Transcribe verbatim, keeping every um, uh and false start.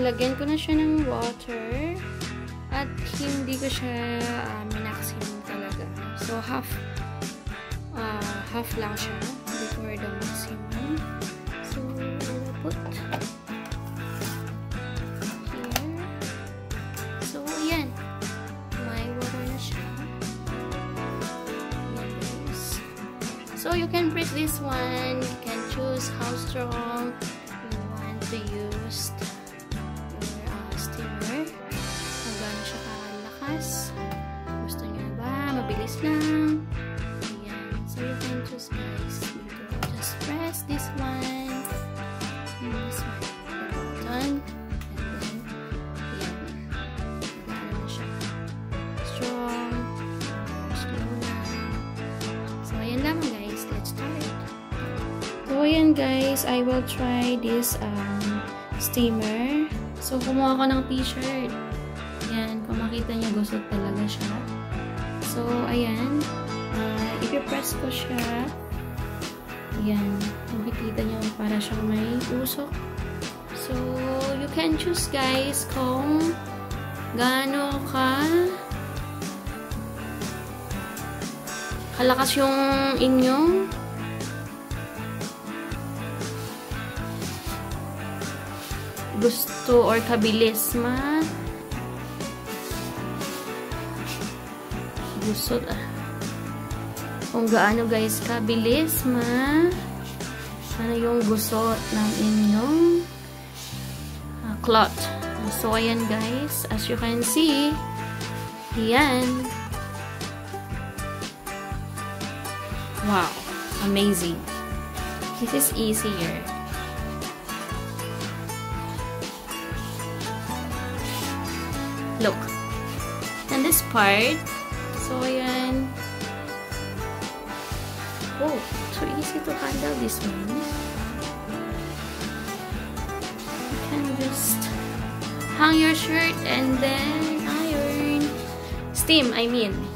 nilagyan ko na siya ng water at hindi ko siya uh, minaksimum talaga. So, half uh, half lang siya before the maximum. So, we'll put here. So, ayan. May water na siya. Ayan, guys. So, you can press this one. You can choose how strong you want to use your uh, steamer. Kung gaano siya kalakas. Gusto niyo ba? Mabilis lang. Ayan. So, you can choose, guys. You can just press this one. And this one. The button. And then, ayan. Gaano na siya. Strong. Slow lang. So, ayan lang, guys. Let's start. So, ayan, guys. I will try this um, steamer. So, kumuha ko ng t-shirt. Ayan. Kung makita niyo, gusot talaga siya. So, ayan. Uh, ipipress ko siya. Ayan. Makikita niyo para siyang may usok. So, you can choose, guys, kung gaano ka kalakas yung inyong gusto or kabilis ma gusot ah. Kung gaano, guys, kabilis ma ano yung gusot ng inyong uh, cloth. So, ayan, guys, as you can see, ayan. Wow, amazing. This is easier. Look. And this part, so ayan. Oh, too easy to handle this one. You can just hang your shirt and then iron. Steam, I mean.